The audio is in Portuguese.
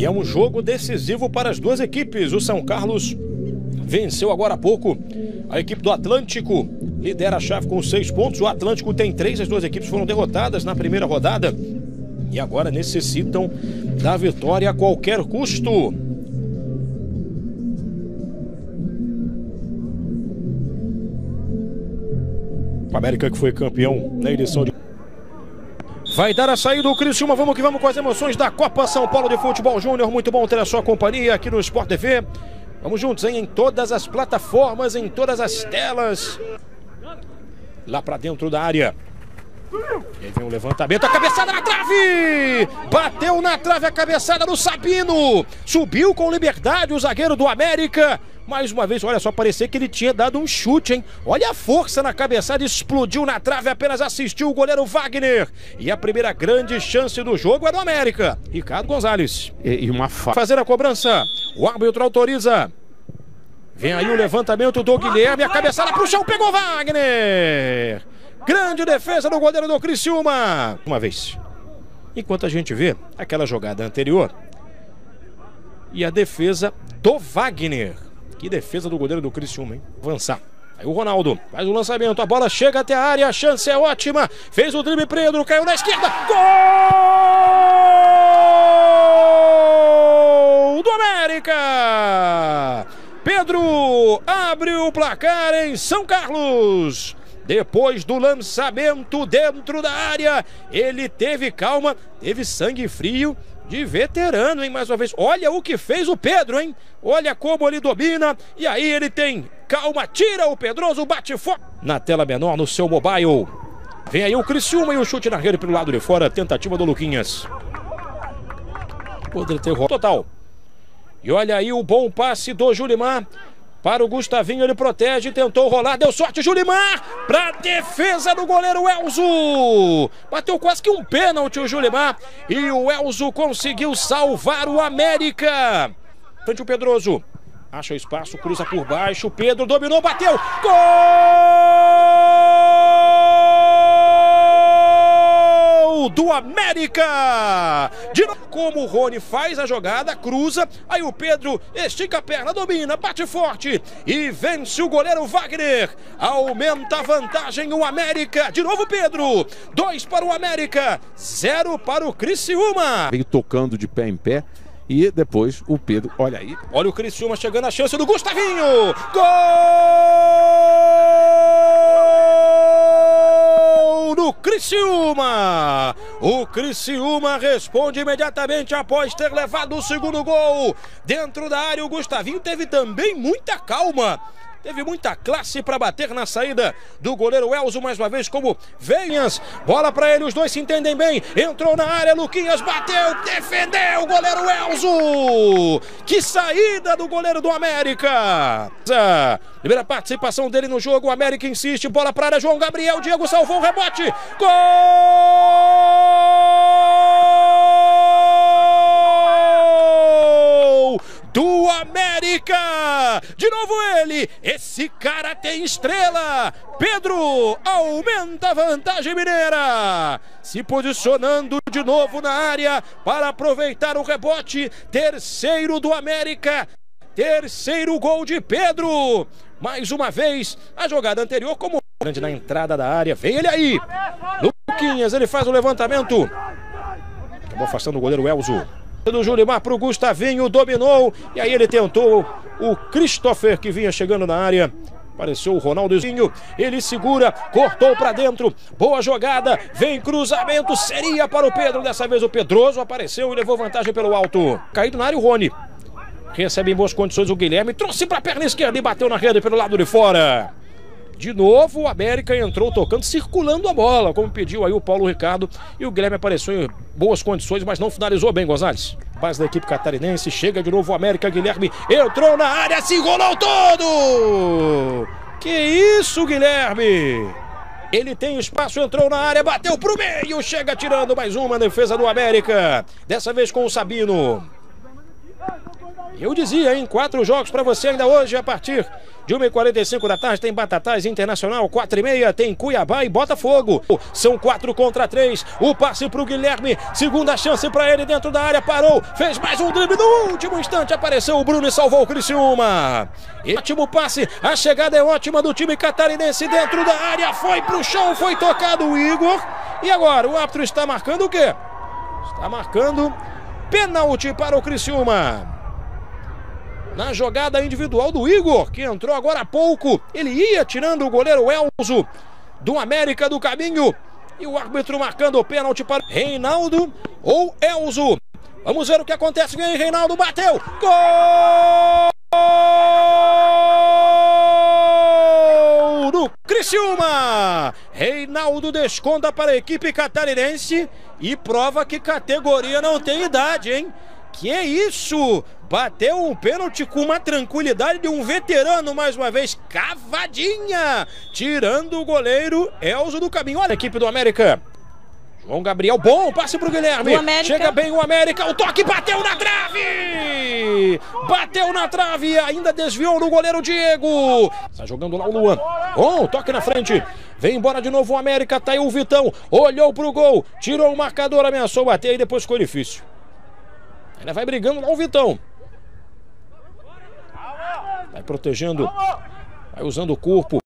E é um jogo decisivo para as duas equipes. O São Carlos venceu agora há pouco a equipe do Atlântico. Lidera a chave com 6 pontos. O Atlântico tem 3. As duas equipes foram derrotadas na primeira rodada. E agora necessitam da vitória a qualquer custo. O América, que foi campeão na edição de... Vai dar a saída o Criciúma. Vamos que vamos com as emoções da Copa São Paulo de Futebol Júnior. Muito bom ter a sua companhia aqui no Sport TV. Vamos juntos, hein? Em todas as plataformas, em todas as telas. Lá pra dentro da área. E aí vem o levantamento, a cabeçada na trave! Bateu na trave a cabeçada do Sabino. Subiu com liberdade o zagueiro do América. Mais uma vez, olha só, parecia que ele tinha dado um chute, hein? Olha a força na cabeçada, explodiu na trave, apenas assistiu o goleiro Wagner. E a primeira grande chance do jogo é do América. Ricardo Gonzalez. Fazer a cobrança, o árbitro autoriza. Vem aí o levantamento do Guilherme, a cabeçada pro chão, pegou Wagner. Grande defesa do goleiro do Criciúma. Uma vez. Enquanto a gente vê aquela jogada anterior e a defesa do Wagner. Que defesa do goleiro do Criciúma, hein? Avançar. Aí o Ronaldo faz o lançamento, a bola chega até a área, a chance é ótima. Fez o drible, Pedro, caiu na esquerda. Gol do América! Pedro abre o placar em São Carlos. Depois do lançamento dentro da área, ele teve calma, teve sangue frio de veterano, hein? Mais uma vez, olha o que fez o Pedro, hein? Olha como ele domina, e aí ele tem calma, tira o Pedroso, bate forte. Na tela menor, no seu mobile, vem aí o Criciúma e o chute na rede pelo lado de fora, tentativa do Luquinhas. Poderia ter total. E olha aí o bom passe do Julimar. Para o Gustavinho, ele protege, tentou rolar, deu sorte, Julimar, para a defesa do goleiro Elzo. Bateu quase que um pênalti o Julimar e o Elzo conseguiu salvar o América. Frente o Pedroso, acha espaço, cruza por baixo, Pedro dominou, bateu, gol do América! De novo, como o Rony faz a jogada, cruza, aí o Pedro estica a perna, domina, bate forte e vence o goleiro Wagner. Aumenta a vantagem o América. De novo Pedro, 2 para o América, 0 para o Criciúma. Veio tocando de pé em pé. E depois o Pedro, olha aí. Olha o Criciúma chegando a chance do Gustavinho. Gol do Criciúma. O Criciúma responde imediatamente após ter levado o segundo gol. Dentro da área o Gustavinho teve também muita calma. Teve muita classe para bater na saída do goleiro Elzo, mais uma vez como Veias. Bola para ele, os dois se entendem bem. Entrou na área, Luquinhas bateu, defendeu o goleiro Elzo. Que saída do goleiro do América. Primeira participação dele no jogo, o América insiste, bola para a área, João Gabriel, Diego salvou o rebote. Gol do América! De novo ele, esse cara tem estrela. Pedro aumenta a vantagem mineira, se posicionando de novo na área para aproveitar o rebote. Terceiro do América, terceiro gol de Pedro. Mais uma vez, a jogada anterior como grande na entrada da área, vem ele aí. Luquinhas, ele faz o levantamento, acabou afastando o goleiro Elzo. Do Julimar para o Gustavinho, dominou, e aí ele tentou o Christopher, que vinha chegando na área. Apareceu o Ronaldozinho, ele segura, cortou para dentro, boa jogada, vem cruzamento, seria para o Pedro, dessa vez o Pedroso apareceu e levou vantagem pelo alto. Caído na área o Rony, recebe em boas condições o Guilherme, trouxe para a perna esquerda e bateu na rede pelo lado de fora. De novo o América entrou tocando, circulando a bola, como pediu aí o Paulo Ricardo. E o Guilherme apareceu em boas condições, mas não finalizou bem, Gonzalez. Base da equipe catarinense, chega de novo o América, Guilherme entrou na área, se enrolou todo! Que isso, Guilherme! Ele tem espaço, entrou na área, bateu pro meio, chega tirando mais uma defesa do América. Dessa vez com o Sabino. Eu dizia, hein, 4 jogos para você ainda hoje a partir De 1h45 da tarde tem Batatais Internacional, 4h30 tem Cuiabá e Botafogo. São 4 contra 3. O passe para o Guilherme, segunda chance para ele dentro da área, parou, fez mais um drible no último instante, apareceu o Bruno e salvou o Criciúma. Ótimo passe, a chegada é ótima do time catarinense dentro da área, foi para o chão, foi tocado o Igor. E agora o árbitro está marcando o quê? Está marcando pênalti para o Criciúma. Na jogada individual do Igor, que entrou agora há pouco, ele ia tirando o goleiro Elzo do América do caminho. E o árbitro marcando o pênalti para Reinaldo ou Elzo. Vamos ver o que acontece. Vem Reinaldo, bateu. Gol do Criciúma. Reinaldo desconta para a equipe catarinense e prova que categoria não tem idade, hein? Que é isso? Bateu um pênalti com uma tranquilidade de um veterano, mais uma vez, cavadinha, tirando o goleiro Elzo do caminho. Olha a equipe do América. João Gabriel, bom passe pro Guilherme. Chega bem o América, o toque bateu na trave! Bateu na trave, ainda desviou no goleiro Diego. Está jogando lá o Luan. Bom, toque na frente. Vem embora de novo o América, tá aí o Vitão. Olhou pro gol, tirou o marcador, ameaçou bater e depois ficou difícil. Ainda vai brigando lá o Vitão. Vai protegendo, vai usando o corpo.